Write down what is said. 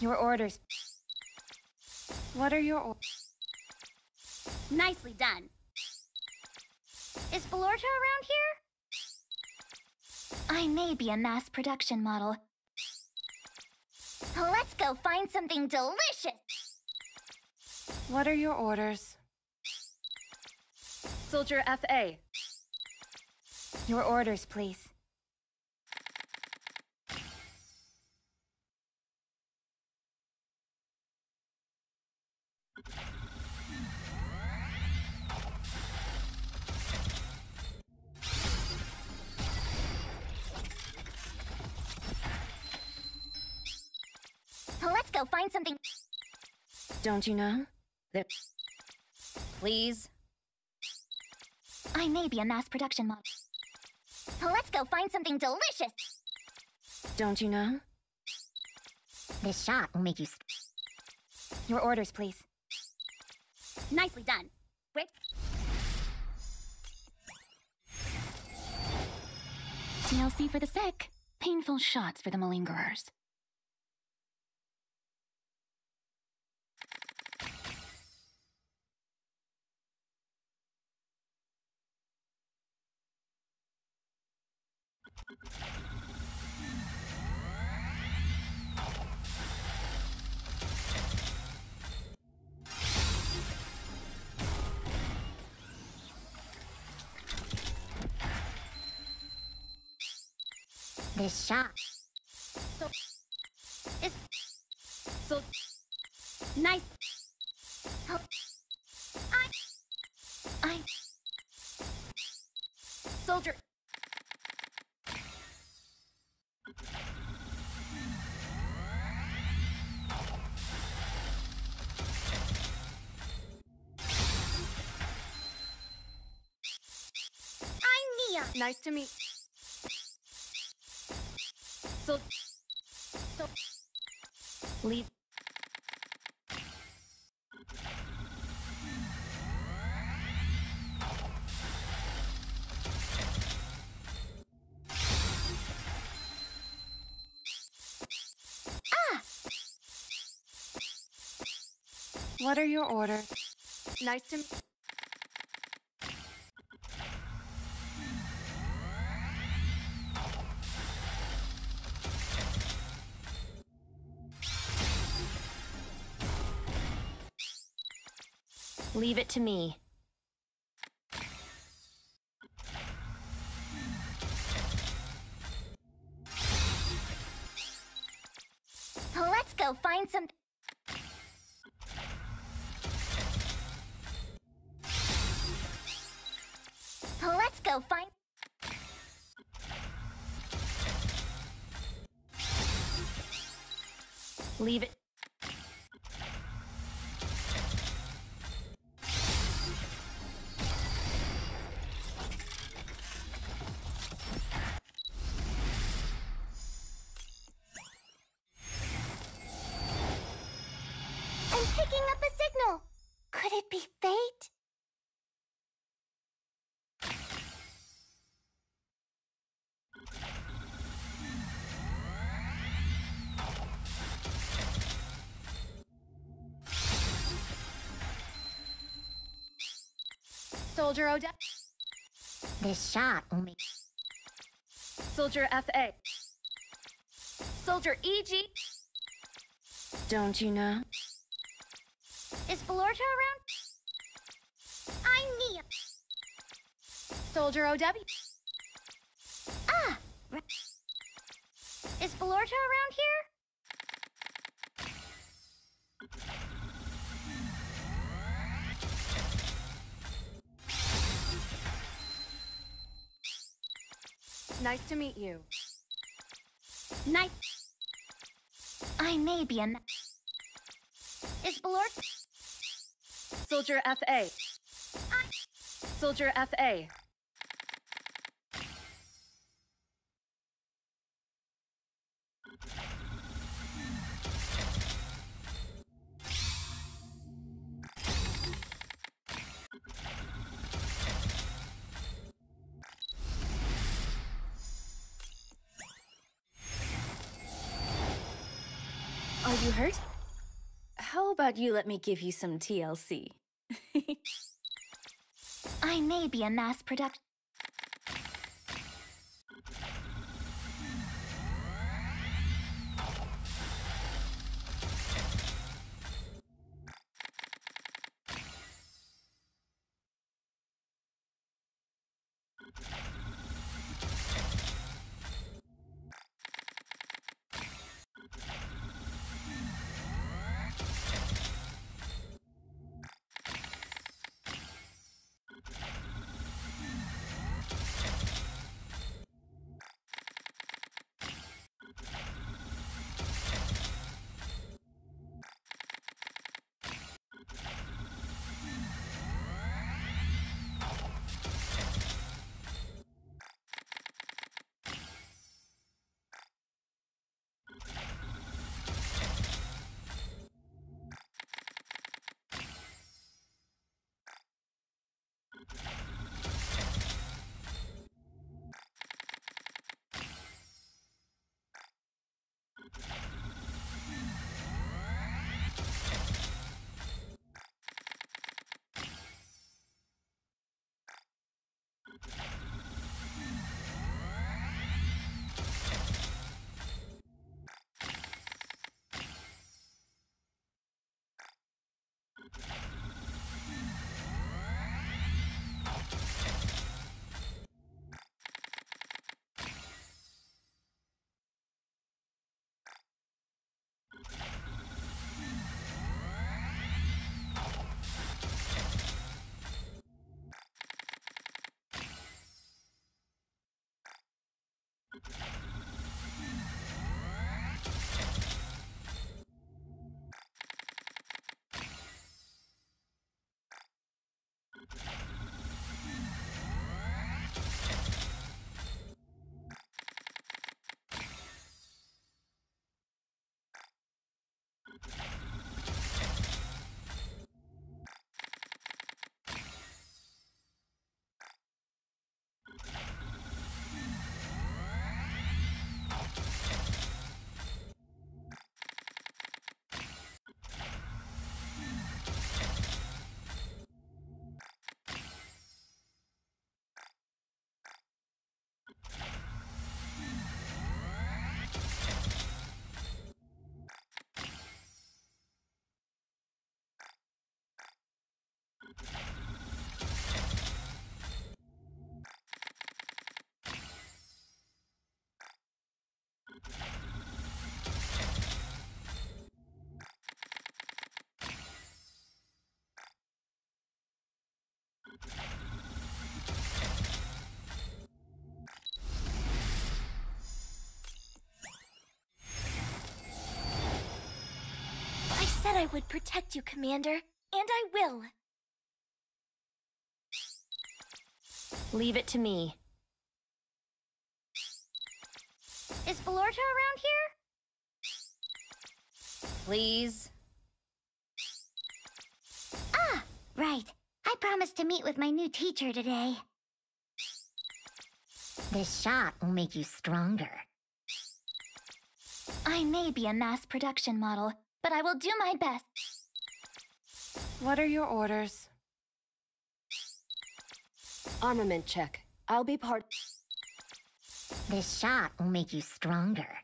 Your orders. What are your orders? Nicely done. Is Belorta around here? I may be a mass production model. Let's go find something delicious! What are your orders? Soldier FA. Your orders, please. Let's go find something. Don't you know? Please. I may be a mass production model. Let's go find something delicious. Don't you know? This shot will make you. Your orders, please. Nicely done. Wait. TLC for the sick. Painful shots for the malingerers. This shot. So nice. Oh. I soldier. I'm Nia. Nice to meet. Leave. What are your orders? Nice to meet. Leave it to me. Let's go find some. Let's go find. Leave it. I'm picking up a signal. Could it be fate? Soldier OW. This shot will make. Soldier FA. Soldier EG. Don't you know? Is Belorta around? I'm Nia. Soldier OW. Ah! Is Belorta around here? Nice to meet you. Nice. I may be an. Is Belorta? Soldier FA. Soldier FA. Are You hurt? How about you let me give you some TLC? I may be a mass production. I said I would protect you, Commander, and I will. Leave it to me. Is Valorta around here? Please? Ah, right. I promised to meet with my new teacher today. This shot will make you stronger. I may be a mass production model, but I will do my best. What are your orders? Armament check. I'll be part. This shot will make you stronger.